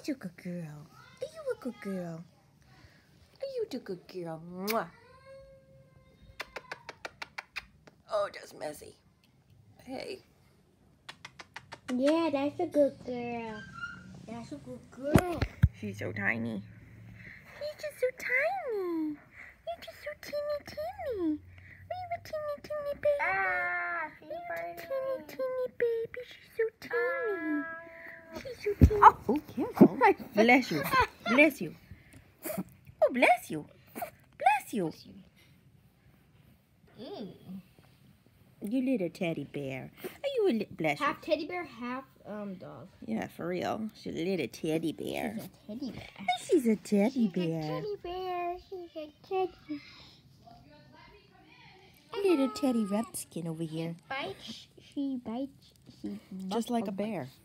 She's a good girl. Are you a good girl? Are you the good girl? Mwah. Oh, that's messy. Hey. Yeah, that's a good girl. That's a good girl. She's so tiny. She's just so tiny. You're just so teeny. Are you a teeny baby? She's You're a teeny baby. She's so teeny. She's so teeny. Oh, careful. Bless you. Bless you. Oh, bless you. Bless you. You little teddy bear. Are you a bless you? Half teddy bear, half dog. Yeah, for real. She's a little teddy bear. She's a teddy bear. She's a teddy bear. Teddy bear. She's a teddy. Little teddy Rumpskin over here. She bites. Just like a bear.